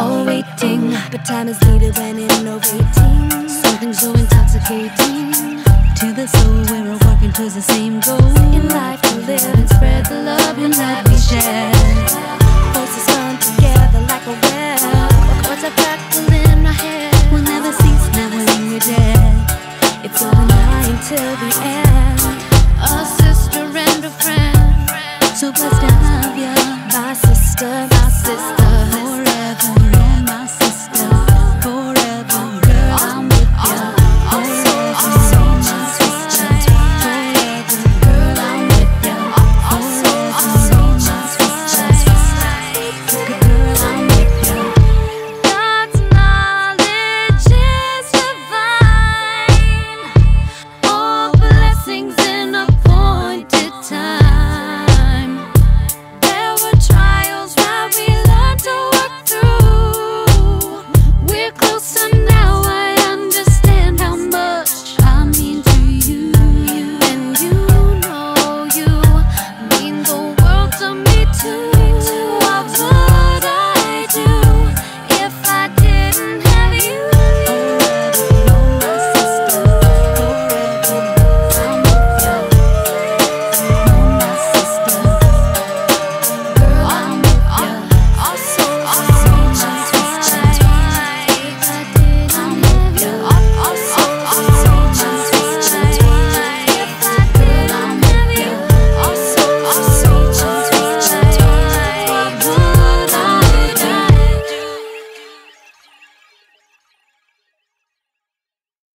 all waiting, but time is needed when innovating. Something so intoxicating to the soul. We're all working towards the same goal in life, to live and spread the love and that we share. Forces come together like a web,